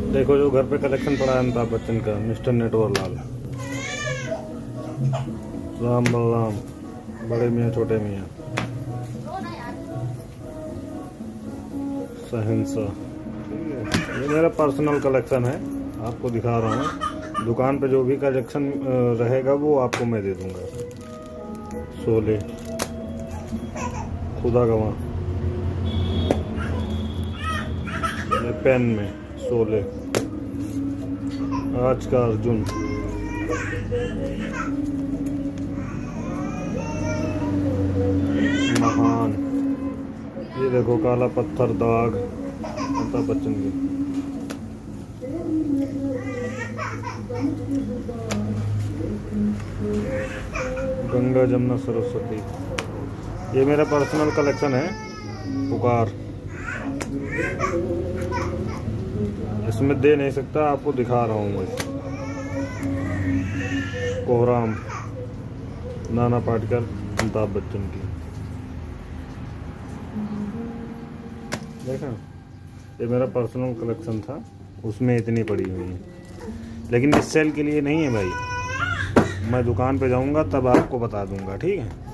देखो जो घर पे कलेक्शन पड़ा है अमिताभ बच्चन का, मिस्टर नटवरलाल, राम बलराम, बड़े मियाँ छोटे मियाँ, शहंशाह। ठीक है, ये मेरा पर्सनल कलेक्शन है, आपको दिखा रहा हूँ। दुकान पे जो भी कलेक्शन रहेगा वो आपको मैं दे दूँगा। शोले, खुदा गवाह, पेन में शोले, आज का अर्जुन, महान, ये देखो काला पत्थर दाग, अमिताभ बच्चन की। गंगा जमुना सरस्वती, ये मेरा पर्सनल कलेक्शन है। पुकार, इसमें दे नहीं सकता, आपको दिखा रहा हूँ मैं। कोहराम, नाना पाटेकर, अमिताभ बच्चन की। देखा, ये मेरा पर्सनल कलेक्शन था, उसमें इतनी पड़ी हुई है, लेकिन इस सेल के लिए नहीं है भाई। मैं दुकान पे जाऊंगा तब आपको बता दूंगा, ठीक है।